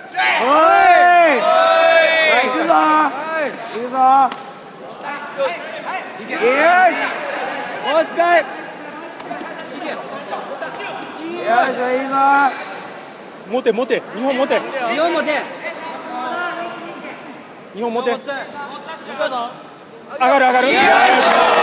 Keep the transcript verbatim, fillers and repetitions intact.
いくぞいくぞよしもう一回よしいいぞ持て持て日本持て日本持て日本持て上がる上がるよし